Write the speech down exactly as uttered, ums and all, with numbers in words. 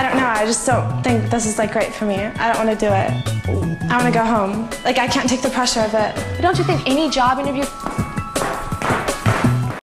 I don't know, I just don't think this is like great for me. I don't want to do it. I want to go home. Like, I can't take the pressure of it. But don't you think any job interview